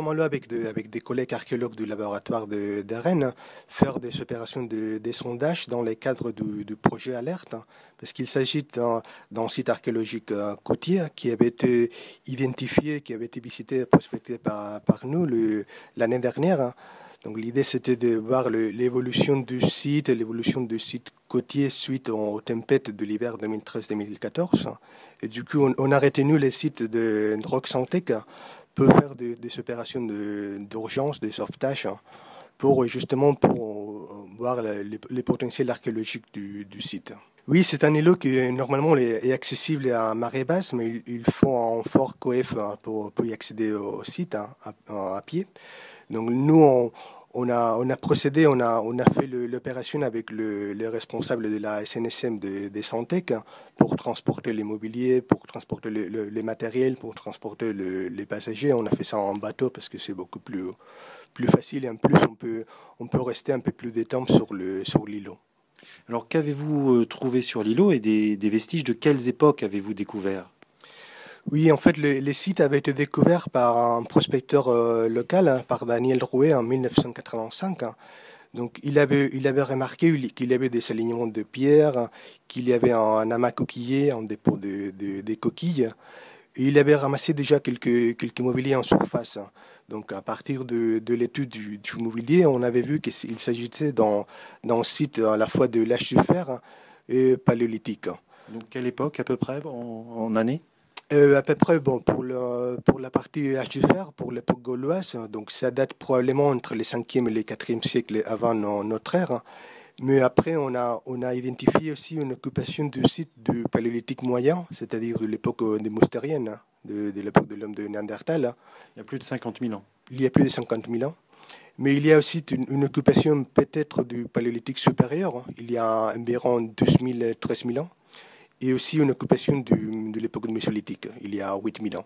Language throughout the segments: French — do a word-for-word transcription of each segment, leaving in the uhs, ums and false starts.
sommes allés avec, de- avec des collègues archéologues du laboratoire de, de Rennes faire des opérations de, de sondage dans le cadre du, du projet Alerte, hein, parce qu'il s'agit d'un d'un site archéologique euh, côtier qui avait été identifié, qui avait été visité et prospecté par, par nous le- l'année dernière, hein. Donc l'idée c'était de voir le- l'évolution du site, l'évolution du site côtier suite aux tempêtes de l'hiver deux mille treize deux mille quatorze. Et du coup, on, on a retenu les sites de Roxantec peut faire des, des opérations de- d'urgence, de sauvetage, hein, pour justement pour euh, voir le- les, les potentiels archéologiques du, du site. Oui, c'est un îlot qui euh, normalement est, est accessible à marée basse, mais il, il faut un fort coef hein, pour, pour y accéder au site hein, à, à pied. Donc nous, on, on a, on a procédé, on a, on a fait le- l'opération avec le, le responsable de la S N S M de, de Santec hein, pour transporter l'immobilier, pour transporter le, le- les matériels, pour transporter le- les passagers. On a fait ça en bateau parce que c'est beaucoup plus, plus facile et en plus on peut, on peut rester un peu plus de temps sur le, sur l'îlot. Alors, qu'avez-vous euh, trouvé sur l'îlot et des, des vestiges de quelles époques avez-vous découvert? Oui, en fait, le, les sites avaient été découverts par un prospecteur euh, local, hein, par Daniel Rouet en mille neuf cent quatre-vingt-cinq. hein. Donc, il avait, il avait remarqué qu'il y avait des alignements de pierres, qu'il y avait un, un amas coquillé, un dépôt de, de- des coquilles. Et il avait ramassé déjà quelques, quelques mobiliers en surface. hein. Donc, à partir de, de l'étude du, du mobilier, on avait vu qu'il s'agissait d'un d'un site à la fois de l'âge du fer hein, et paléolithique. Donc, quelle époque à peu près en, en année? Euh, à peu près, bon, pour, le, pour la partie âge du fer, pour l'époque gauloise, donc ça date probablement entre le cinquième et le quatrième siècle avant no- notre ère. hein. Mais après, on a, on a identifié aussi une occupation du site du paléolithique moyen, c'est-à-dire de l'époque euh, des Moustériennes, hein, de, de l'époque de l'homme de Néandertal. hein. Il y a plus de cinquante mille ans. Il y a plus de cinquante mille ans. Mais il y a aussi une, une occupation peut-être du paléolithique supérieur. hein. Il y a environ douze mille, treize mille ans. Et aussi une occupation du- de l'époque mésolithique. Il y a huit mille ans.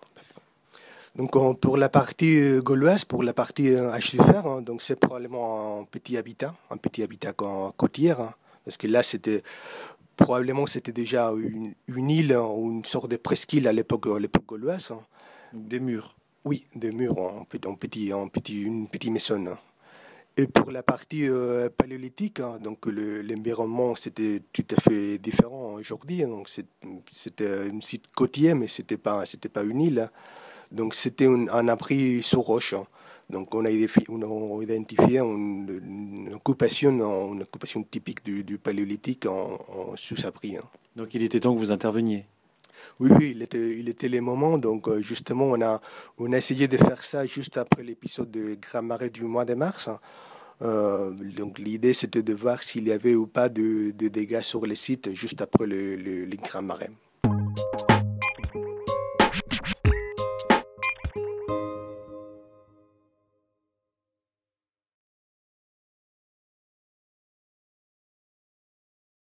Donc on- pour la partie euh, gauloise, pour la partie euh, H-Fer, hein, donc c'est probablement un petit habitat, un petit habitat co- côtier, hein, parce que là c'était probablement c'était déjà une, une île hein, ou une sorte de presqu'île à l'époque à l'époque gauloise. hein. Donc, des murs. Oui, des murs en, petit, en petit, en petit, une petite maisonne. hein. Et pour la partie euh, paléolithique, hein, donc le- l'environnement c'était tout à fait différent aujourd'hui. hein. Donc c'est- c'était un site côtier, mais c'était pas c'était pas une île. hein. Donc c'était un, un abri sous roche. hein. Donc on a, identifi- on a identifié une, une occupation, une occupation typique du, du paléolithique en, en sous-abri. hein. Donc, il était temps que vous interveniez. Oui, oui, il était, il était les moments. Donc euh, justement, on a, on a essayé de faire ça juste après l'épisode de Grand Marais du mois de mars. hein. Euh, donc l'idée c'était de voir s'il y avait ou pas de, de dégâts sur les sites juste après le, le, les grands marais.